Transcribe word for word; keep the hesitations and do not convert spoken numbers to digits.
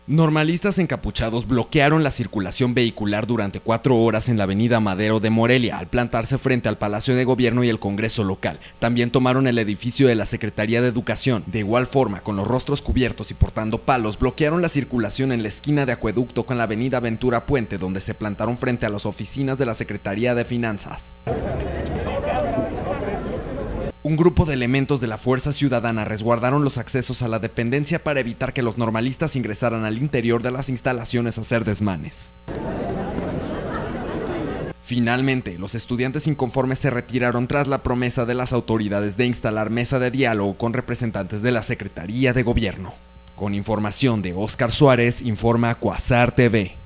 Normalistas encapuchados bloquearon la circulación vehicular durante cuatro horas en la avenida Madero de Morelia al plantarse frente al Palacio de Gobierno y el Congreso local. También tomaron el edificio de la Secretaría de Educación. De igual forma, con los rostros cubiertos y portando palos, bloquearon la circulación en la esquina de Acueducto con la avenida Ventura Puente, donde se plantaron frente a las oficinas de la Secretaría de Finanzas. Un grupo de elementos de la Fuerza Ciudadana resguardaron los accesos a la dependencia para evitar que los normalistas ingresaran al interior de las instalaciones a hacer desmanes. Finalmente, los estudiantes inconformes se retiraron tras la promesa de las autoridades de instalar mesa de diálogo con representantes de la Secretaría de Gobierno. Con información de Óscar Suárez, informa Cuasar T V.